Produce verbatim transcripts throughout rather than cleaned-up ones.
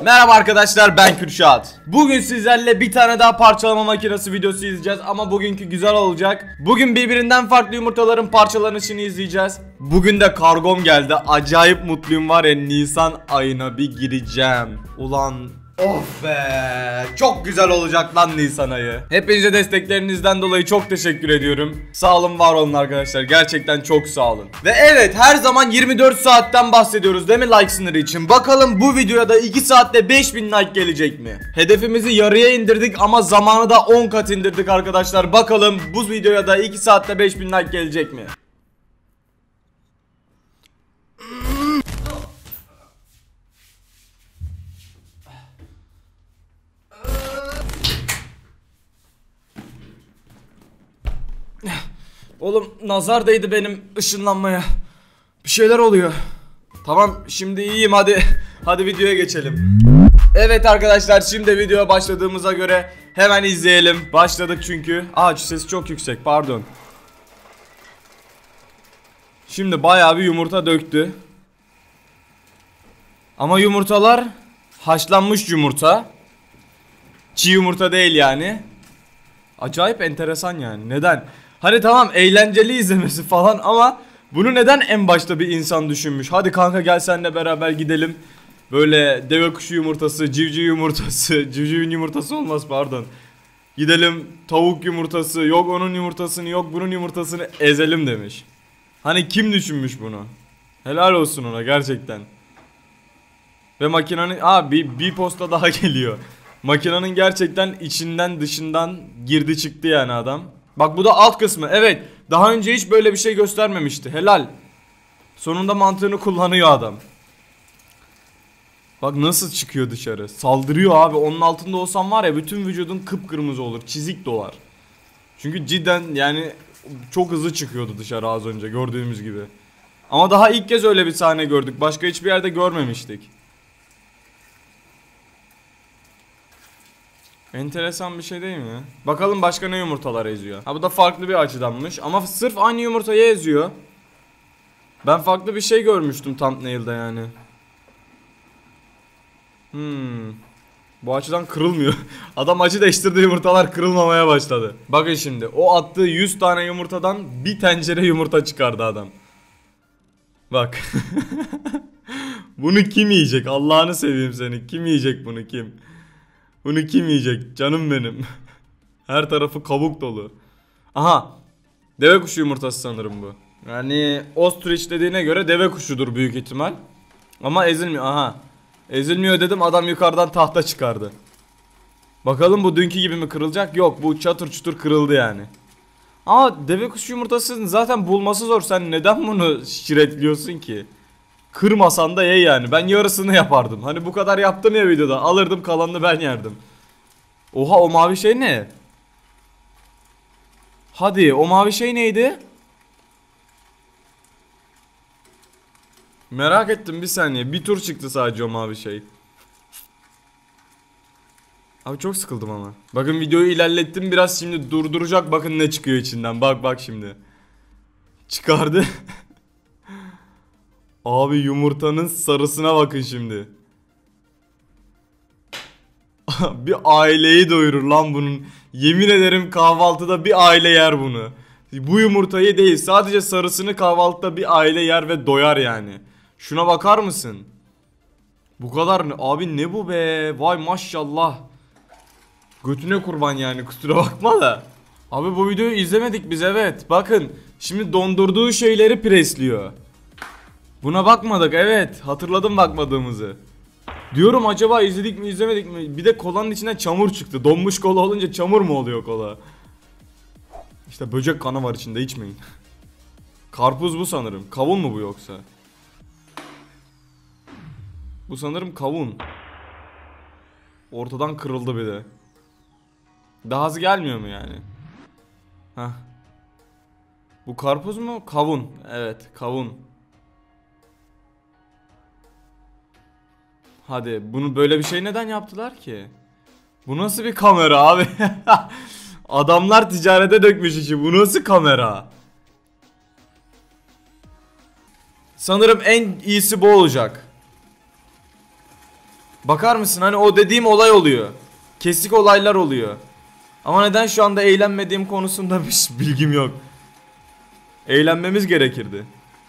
Merhaba arkadaşlar, ben Kürşat. Bugün sizlerle bir tane daha parçalama makinesi videosu izleyeceğiz ama bugünkü güzel olacak. Bugün birbirinden farklı yumurtaların parçalanışını izleyeceğiz. Bugün de kargom geldi. Acayip mutluyum var ya, Nisan ayına bir gireceğim. Ulan of be, çok güzel olacak lan Nisan ayı. Hepinize desteklerinizden dolayı çok teşekkür ediyorum. Sağ olun, var olun arkadaşlar, gerçekten çok sağ olun. Ve evet, her zaman yirmi dört saatten bahsediyoruz değil mi like sınırı için? Bakalım bu videoya da iki saatte beş bin like gelecek mi? Hedefimizi yarıya indirdik ama zamanı da on kat indirdik arkadaşlar. Bakalım bu videoya da iki saatte beş bin like gelecek mi? Oğlum nazar değdi benim ışınlanmaya. Bir şeyler oluyor. Tamam, şimdi iyiyim, hadi. Hadi videoya geçelim. Evet arkadaşlar, şimdi videoya başladığımıza göre hemen izleyelim. Başladık çünkü. Aa, sesi çok yüksek, pardon. Şimdi bayağı bir yumurta döktü. Ama yumurtalar haşlanmış yumurta. Çiğ yumurta değil yani. Acayip enteresan yani. Neden? Hani tamam, eğlenceli izlemesi falan ama bunu neden en başta bir insan düşünmüş? Hadi kanka, gel seninle beraber gidelim. Böyle deve kuşu yumurtası, civciv yumurtası, civcivin yumurtası olmaz pardon. Gidelim tavuk yumurtası, yok onun yumurtasını, yok bunun yumurtasını ezelim demiş. Hani kim düşünmüş bunu? Helal olsun ona gerçekten. Ve makinenin, aa bir, bir posta daha geliyor. Makinenin gerçekten içinden dışından girdi çıktı yani adam. Bak, bu da alt kısmı. Evet, daha önce hiç böyle bir şey göstermemişti. Helal. Sonunda mantığını kullanıyor adam. Bak nasıl çıkıyor dışarı. Saldırıyor abi. Onun altında olsam var ya, bütün vücudun kıpkırmızı olur. Çizik dolar. Çünkü cidden yani çok hızlı çıkıyordu dışarı az önce gördüğümüz gibi. Ama daha ilk kez öyle bir sahne gördük. Başka hiçbir yerde görmemiştik. Enteresan bir şey değil mi? Bakalım başka ne yumurtalar eziyor. Ha, bu da farklı bir açıdanmış. Ama sırf aynı yumurtayı eziyor. Ben farklı bir şey görmüştüm thumbnail'da yani. Hmm. Bu açıdan kırılmıyor. Adam açı değiştirdi, yumurtalar kırılmamaya başladı. Bakın şimdi, o attığı yüz tane yumurtadan bir tencere yumurta çıkardı adam. Bak. Bunu kim yiyecek? Allah'ını seveyim seni. Kim yiyecek bunu, kim? Bunu kim yiyecek? Canım benim. Her tarafı kabuk dolu. Aha. Deve kuşu yumurtası sanırım bu. Yani ostrich dediğine göre deve kuşudur büyük ihtimal. Ama ezilmiyor. Aha. Ezilmiyor dedim, adam yukarıdan tahta çıkardı. Bakalım bu dünkü gibi mi kırılacak? Yok, bu çatır çutur kırıldı yani. Ama deve kuşu yumurtasını zaten bulması zor. Sen neden bunu şiretliyorsun ki? Kırmasan da ye yani. Ben yarısını yapardım. Hani bu kadar yaptım ya videoda. Alırdım, kalanını ben yerdim. Oha, o mavi şey ne? Hadi, o mavi şey neydi? Merak ettim, bir saniye. Bir tur çıktı sadece o mavi şey. Abi çok sıkıldım ama. Bakın videoyu ilerlettim biraz, şimdi durduracak, bakın ne çıkıyor içinden. Bak bak şimdi. Çıkardı. Abi yumurtanın sarısına bakın şimdi. Bir aileyi doyurur lan bunun. Yemin ederim kahvaltıda bir aile yer bunu. Bu yumurtayı değil, sadece sarısını kahvaltıda bir aile yer ve doyar yani. Şuna bakar mısın? Bu kadar ne? Abi ne bu be? Vay maşallah. Götüne kurban yani, kusura bakma da. Abi bu videoyu izlemedik biz, evet. Bakın şimdi dondurduğu şeyleri presliyor. Buna bakmadık, evet. Hatırladım bakmadığımızı. Diyorum acaba izledik mi izlemedik mi? Bir de kolanın içinden çamur çıktı. Donmuş kola olunca çamur mu oluyor kola? İşte böcek kanı var içinde, içmeyin. Karpuz bu sanırım. Kavun mu bu yoksa? Bu sanırım kavun. Ortadan kırıldı bir de. Daha hızlı gelmiyor mu yani? Heh. Bu karpuz mu? Kavun. Evet, kavun. Hadi, bunu böyle bir şey neden yaptılar ki? Bu nasıl bir kamera abi? Adamlar ticarete dökmüş işi. Bu nasıl kamera? Sanırım en iyisi bu olacak. Bakar mısın, hani o dediğim olay oluyor. Kesik olaylar oluyor. Ama neden şu anda eğlenmediğim konusunda bir bilgim yok. Eğlenmemiz gerekirdi.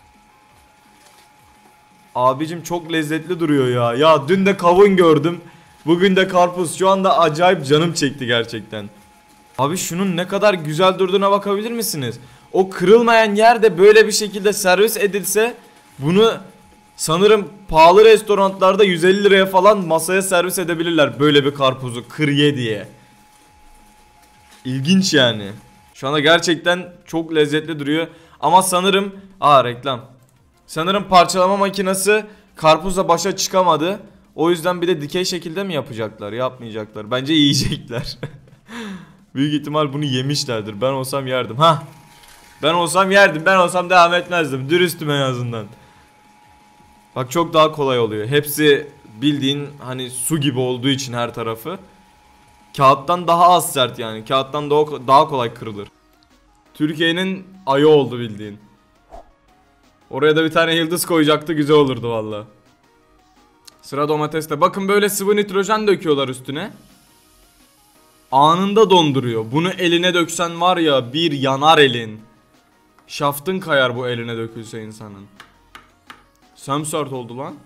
Abicim çok lezzetli duruyor ya. Ya dün de kavun gördüm. Bugün de karpuz. Şu anda acayip canım çekti gerçekten. Abi şunun ne kadar güzel durduğuna bakabilir misiniz? O kırılmayan yer de böyle bir şekilde servis edilse bunu sanırım pahalı restoranlarda yüz elli liraya falan masaya servis edebilirler böyle bir karpuzu kır ye diye. İlginç yani. Şu anda gerçekten çok lezzetli duruyor. Ama sanırım aa reklam. Sanırım parçalama makinesi karpuzla başa çıkamadı. O yüzden bir de dikey şekilde mi yapacaklar? Yapmayacaklar. Bence yiyecekler. Büyük ihtimal bunu yemişlerdir. Ben olsam yerdim. Ha. Ben olsam yerdim. Ben olsam devam etmezdim. Dürüstüm en azından. Bak çok daha kolay oluyor. Hepsi bildiğin hani su gibi olduğu için her tarafı. Kağıttan daha az sert yani. Kağıttan daha, daha kolay kırılır. Türkiye'nin ayı oldu bildiğin. Oraya da bir tane yıldız koyacaktı, güzel olurdu valla. Sıra domateste. Bakın böyle sıvı nitrojen döküyorlar üstüne. Anında donduruyor. Bunu eline döksen var ya bir yanar elin. Şaftın kayar bu eline dökülse insanın. Semsert oldu lan.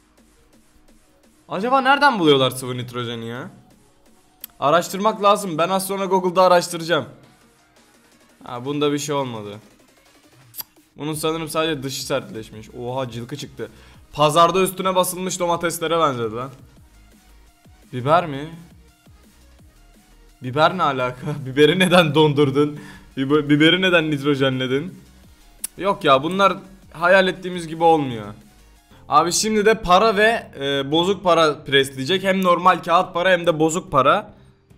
Acaba nereden buluyorlar sıvı nitrojeni ya? Araştırmak lazım. Ben az sonra Google'da araştıracağım. Ha bunda bir şey olmadı. Bunun sanırım sadece dışı sertleşmiş. Oha cılkı çıktı. Pazarda üstüne basılmış domateslere benzedi lan. Biber mi? Biber ne alaka? Biberi neden dondurdun? Biberi neden nitrojenledin? Yok ya bunlar hayal ettiğimiz gibi olmuyor. Abi şimdi de para ve e, bozuk para presleyecek. Hem normal kağıt para hem de bozuk para.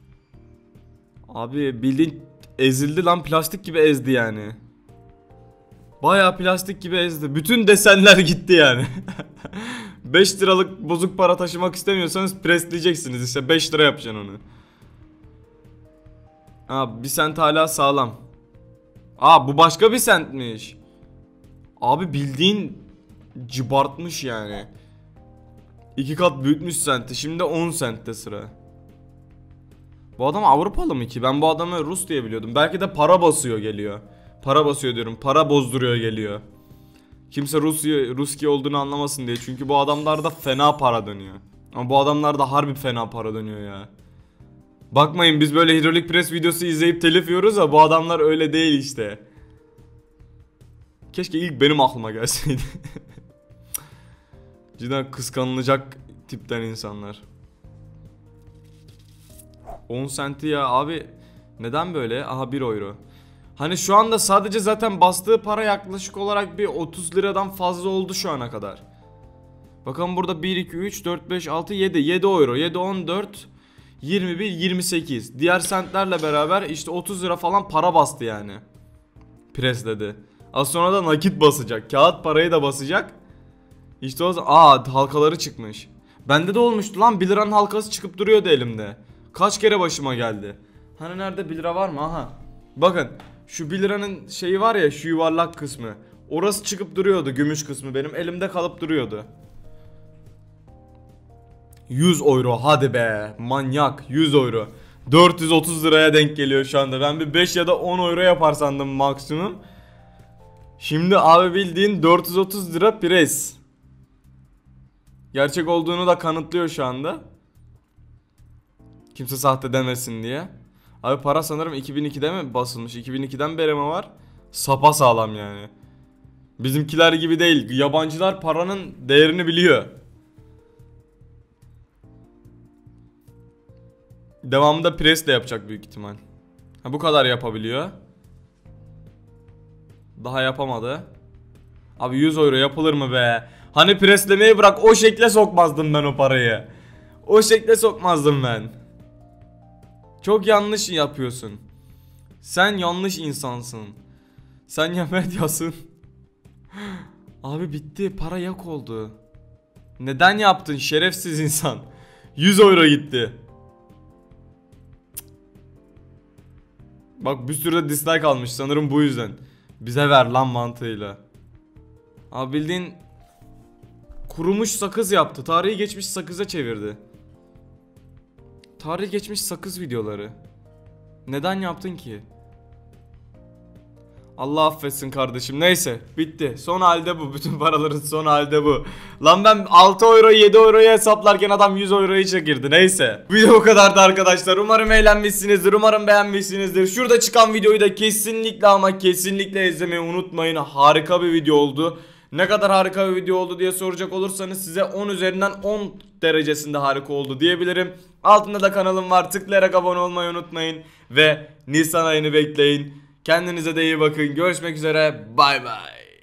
Abi bildiğin ezildi lan, plastik gibi ezdi yani. Bayağı plastik gibi ezdi. Bütün desenler gitti yani. beş liralık bozuk para taşımak istemiyorsanız presleyeceksiniz işte, beş lira yapacaksın onu. Aa bir sent hala sağlam. Aa bu başka bir sentmiş. Abi bildiğin cıbartmış yani. İki kat büyütmüş senti. Şimdi on sentte sıra. Bu adam Avrupalı mı ki? Ben bu adamı Rus diye biliyordum. Belki de para basıyor geliyor. Para basıyor diyorum. Para bozduruyor geliyor. Kimse Rusya, Ruski olduğunu anlamasın diye. Çünkü bu adamlarda fena para dönüyor. Ama bu adamlarda harbi fena para dönüyor ya. Bakmayın biz böyle hidrolik pres videosu izleyip telif yiyoruz ya, bu adamlar öyle değil işte. Keşke ilk benim aklıma gelseydi. Cidden kıskanılacak tipten insanlar. on senti ya abi. Neden böyle? Aha bir euro. Hani şu anda sadece zaten bastığı para yaklaşık olarak bir otuz liradan fazla oldu şu ana kadar. Bakın burada bir, iki, üç, dört, beş, altı, yedi. yedi euro. yedi, on dört, yirmi bir, yirmi sekiz. Diğer sentlerle beraber işte otuz lira falan para bastı yani. Presledi. Az sonra da nakit basacak. Kağıt parayı da basacak. İşte o zaman aa halkaları çıkmış. Bende de olmuştu lan, bir liranın halkası çıkıp duruyordu elimde. Kaç kere başıma geldi. Hani nerede bir lira var mı? Aha. Bakın şu bir liranın şeyi var ya, şu yuvarlak kısmı. Orası çıkıp duruyordu, gümüş kısmı benim elimde kalıp duruyordu. yüz euro hadi be manyak, yüz euro. dört yüz otuz liraya denk geliyor şu anda. Ben bir beş ya da on euro yapar sandım maksimum. Şimdi abi bildiğin dört yüz otuz lira pres. Gerçek olduğunu da kanıtlıyor şu anda. Kimse sahte demesin diye. Abi para sanırım iki bin ikide mi basılmış? iki bin ikiden beri mi var? Sapa sağlam yani. Bizimkiler gibi değil. Yabancılar paranın değerini biliyor. Devamında pres de yapacak büyük ihtimal. Ha, bu kadar yapabiliyor. Daha yapamadı. Abi yüz euro yapılır mı be? Hani preslemeyi bırak, o şekle sokmazdım ben o parayı. O şekle sokmazdım ben. Çok yanlış yapıyorsun. Sen yanlış insansın. Sen ya medyasın. Abi bitti, para yok oldu. Neden yaptın şerefsiz insan? yüz euro gitti. Bak bir sürü dislike almış sanırım bu yüzden. Bize ver lan mantığıyla. Abi bildiğin kurumuş sakız yaptı. Tarihi geçmiş sakıza çevirdi. Tarih geçmiş sakız videoları. Neden yaptın ki? Allah affetsin kardeşim. Neyse bitti. Son halde bu. Bütün paraların son halde bu. Lan ben altı euro yedi euroyu hesaplarken adam yüz euroyu çekirdi. Neyse. Video bu kadardı arkadaşlar. Umarım eğlenmişsinizdir. Umarım beğenmişsinizdir. Şurada çıkan videoyu da kesinlikle ama kesinlikle izlemeyi unutmayın. Harika bir video oldu. Ne kadar harika bir video oldu diye soracak olursanız size on üzerinden on derecesinde harika oldu diyebilirim. Altında da kanalım var. Tıklayarak abone olmayı unutmayın. Ve Nisan ayını bekleyin. Kendinize de iyi bakın. Görüşmek üzere. Bay bay.